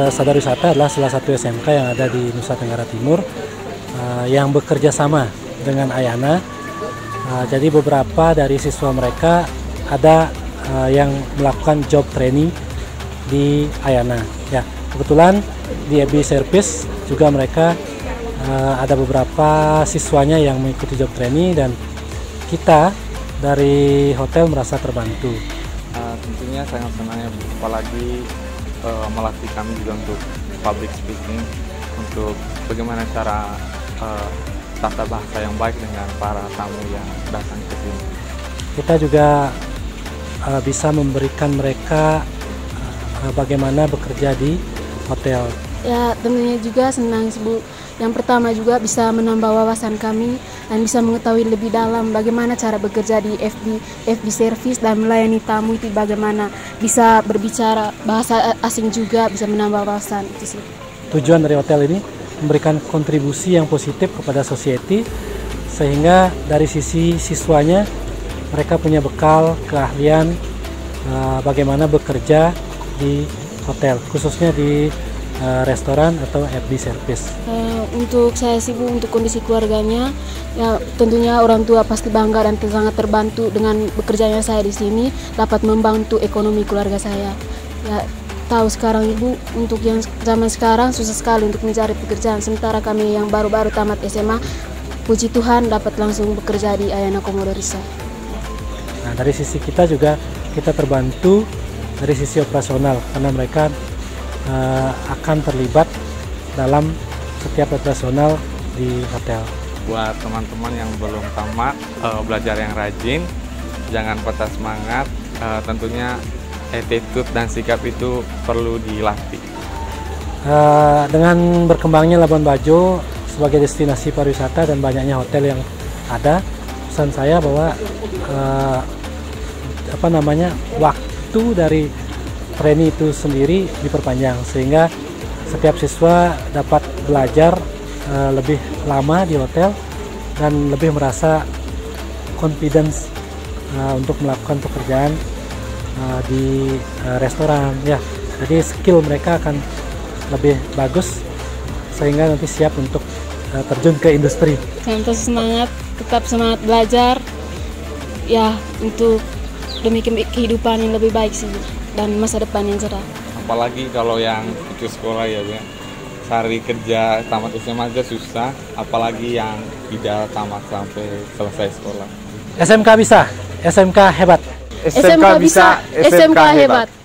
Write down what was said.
Sadar Wisata adalah salah satu SMK yang ada di Nusa Tenggara Timur yang bekerja sama dengan Ayana. Jadi beberapa dari siswa mereka ada yang melakukan job training di Ayana. Ya, kebetulan di FB Service juga mereka ada beberapa siswanya yang mengikuti job training dan kita dari hotel merasa terbantu. Tentunya sangat senang ya, apalagi melatih kami juga untuk public speaking, untuk bagaimana cara tata bahasa yang baik dengan para tamu yang datang ke sini. Kita juga bisa memberikan mereka bagaimana bekerja di hotel. Ya, tentunya juga senang, Bu. Yang pertama juga bisa menambah wawasan kami dan bisa mengetahui lebih dalam bagaimana cara bekerja di FB Service dan melayani tamu itu bagaimana. Bisa berbicara bahasa asing juga, bisa menambah wawasan itu sih. Tujuan dari hotel ini memberikan kontribusi yang positif kepada society, sehingga dari sisi siswanya mereka punya bekal keahlian bagaimana bekerja di hotel, khususnya di restoran atau FB Service. Untuk saya sih, Bu, untuk kondisi keluarganya, ya tentunya orang tua pasti bangga dan sangat terbantu dengan bekerjanya saya di sini, dapat membantu ekonomi keluarga saya. Ya, tahu sekarang Ibu, untuk yang zaman sekarang susah sekali untuk mencari pekerjaan, sementara kami yang baru-baru tamat SMA, puji Tuhan dapat langsung bekerja di Ayana Komodo Risa. Nah, dari sisi kita juga kita terbantu dari sisi operasional karena mereka akan terlibat dalam setiap operasional di hotel. Buat teman-teman yang belum tamat, belajar yang rajin, jangan patah semangat, tentunya attitude dan sikap itu perlu dilatih. Dengan berkembangnya Labuan Bajo sebagai destinasi pariwisata dan banyaknya hotel yang ada, pesan saya bahwa waktu dari training itu sendiri diperpanjang sehingga setiap siswa dapat belajar lebih lama di hotel dan lebih merasa confidence untuk melakukan pekerjaan di restoran ya. Jadi skill mereka akan lebih bagus sehingga nanti siap untuk terjun ke industri. Tetap semangat, tetap semangat belajar ya, untuk demi kehidupan yang lebih baik sih dan masa depan yang cerah. Apalagi kalau yang putus sekolah ya, cari kerja tamat SMA aja susah, apalagi yang tidak tamat sampai selesai sekolah. SMK bisa, SMK hebat. SMK bisa, SMK hebat.